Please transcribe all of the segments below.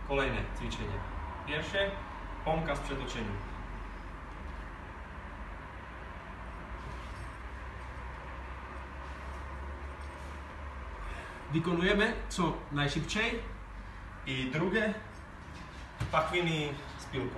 Kolejne ćwiczenie. Pierwsze, pompka z przetoczeniem. Wykonujemy co najszybciej. I drugie, pachwiny z piłką.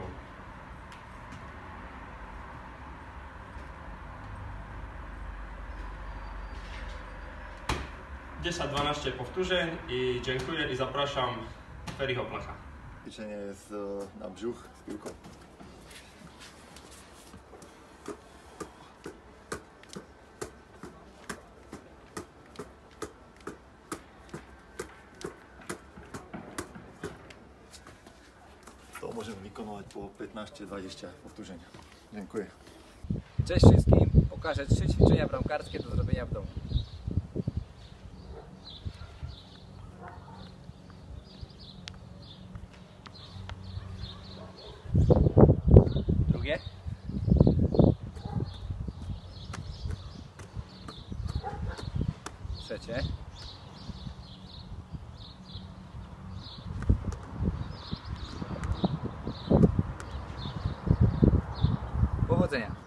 Dziesięć 12 powtórzeń i dziękuję i zapraszam Feriho Placha. Ćwiczenie jest na brzuch z piłką. To możemy wykonywać po 15-20 powtórzeń. Dziękuję. Cześć wszystkim, pokażę 3 ćwiczenia bramkarskie do zrobienia w domu. Drugie. Trzecie. Powodzenia.